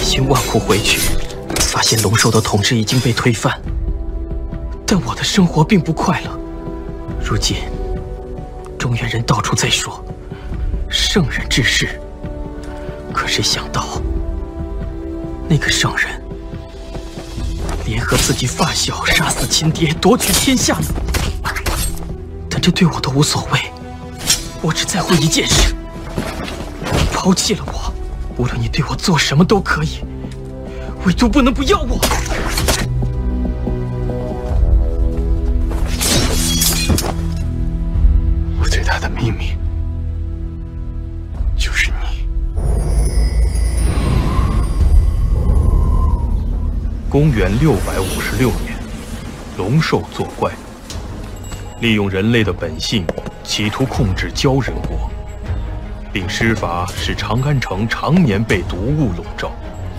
辛万苦回去，发现龙兽的统治已经被推翻，但我的生活并不快乐。如今，中原人到处在说圣人治世，可谁想到那个圣人联合自己发小杀死亲爹，夺取天下呢？但这对我都无所谓，我只在乎一件事：你抛弃了我，无论你对我做什么都可以，唯独不能不要我。 我最大的秘密就是你。 公元656年，龙兽作怪，利用人类的本性，企图控制鲛人国，并施法使长安城常年被毒雾笼罩。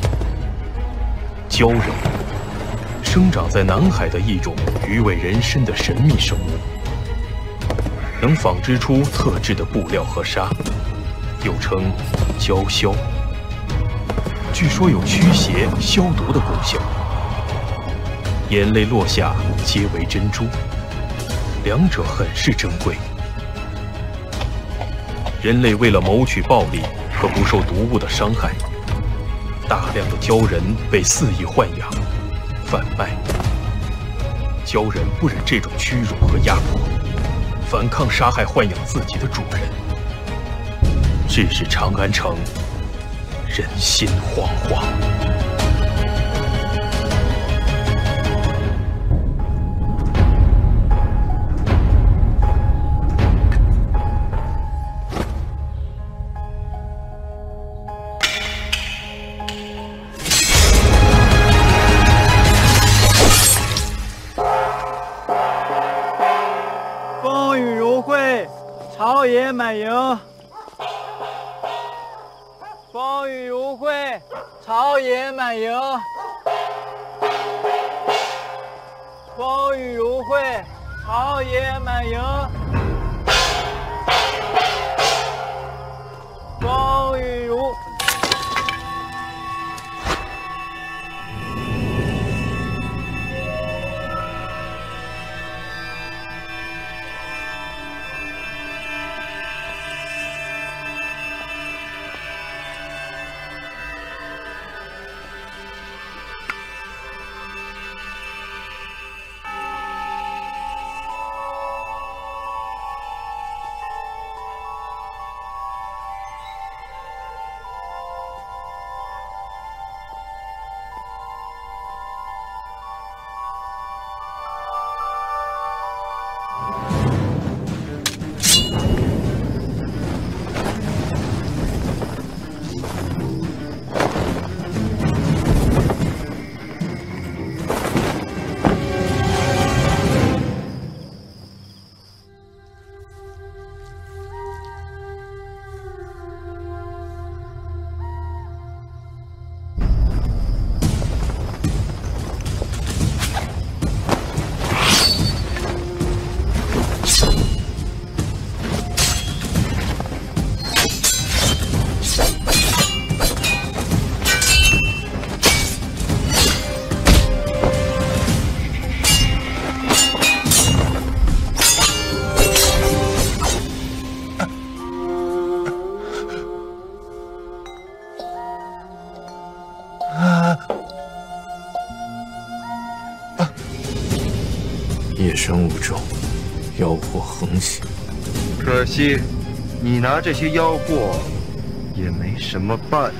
鲛人生长在南海的一种鱼尾人身的神秘生物，能纺织出特制的布料和纱，又称鲛绡。据说有驱邪消毒的功效。眼泪落下皆为珍珠，两者很是珍贵。人类为了谋取暴利和不受毒物的伤害，大量的鲛人被肆意豢养、贩卖。鲛人不忍这种屈辱和压迫，反抗杀害豢养自己的主人，致使长安城人心惶惶。 朝野满营，风雨如晦，朝野满营，风雨如晦，朝野满营，风雨如。 夜深雾中，妖祸横行。 可惜，你拿这些妖祸也没什么办。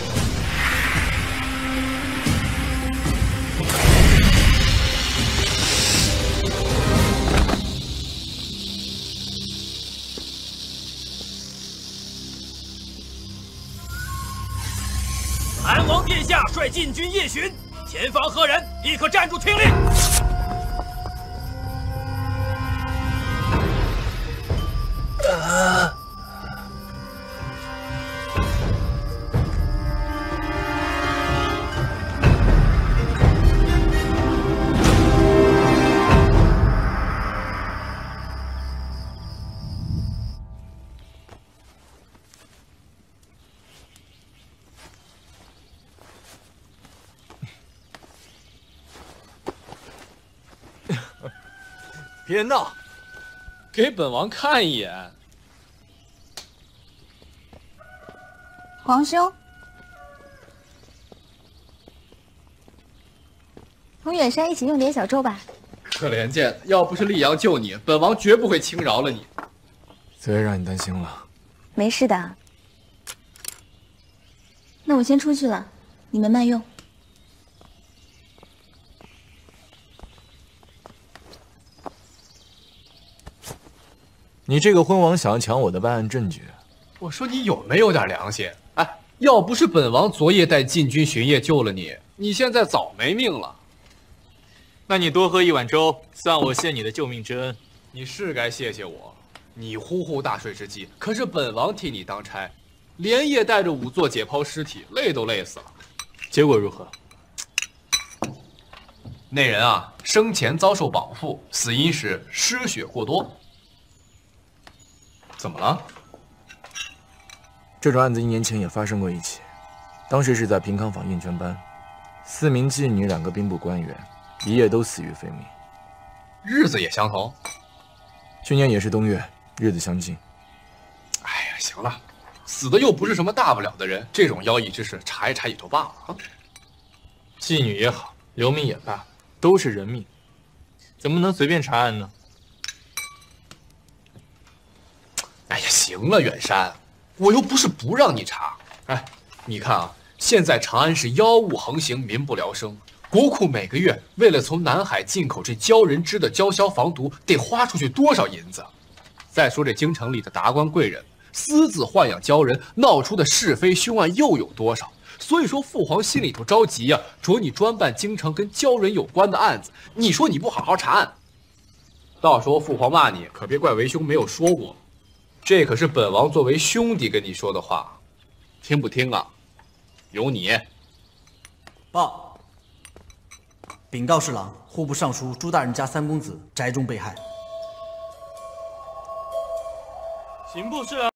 韩王殿下率禁军夜巡，前方何人？立刻站住听令！ 别闹， 给本王看一眼。 皇兄，同远山一起用点小粥吧。 可怜见，要不是溧阳救你，本王绝不会轻饶了你。 昨夜让你担心了。 没事的。那我先出去了，你们慢用。 你这个昏王想要抢我的办案证据， 我说你有没有点良心？哎，要不是本王昨夜带禁军巡夜救了你，你现在早没命了。 那你多喝一碗粥，算我谢你的救命之恩。 你是该谢谢我。你呼呼大睡之际，可是本王替你当差，连夜带着仵作解剖尸体，累都累死了。 结果如何？ 那人啊，生前遭受绑缚，死因是失血过多。怎么了？ 这种案子1年前也发生过一起，当时是在平康坊宴泉班，4名妓女，2个兵部官员，一夜都死于非命。 日子也相同。 去年也是冬月，日子相近。 哎呀，行了，死的又不是什么大不了的人，这种妖异之事查一查也就罢了啊。 妓女也好，流民也罢，都是人命，怎么能随便查案呢？ 哎呀，行了，远山，我又不是不让你查。哎，你看啊，现在长安市妖物横行，民不聊生，国库每个月为了从南海进口这鲛人织的鲛绡防毒，得花出去多少银子？再说这京城里的达官贵人私自豢养鲛人，闹出的是非凶案又有多少？所以说父皇心里头着急呀，着你专办京城跟鲛人有关的案子。你说你不好好查案，到时候父皇骂你，可别怪为兄没有说过。这可是本王作为兄弟跟你说的话，听不听啊？有你。 报，禀告侍郎，户部尚书朱大人家3公子宅中被害。 刑部侍郎。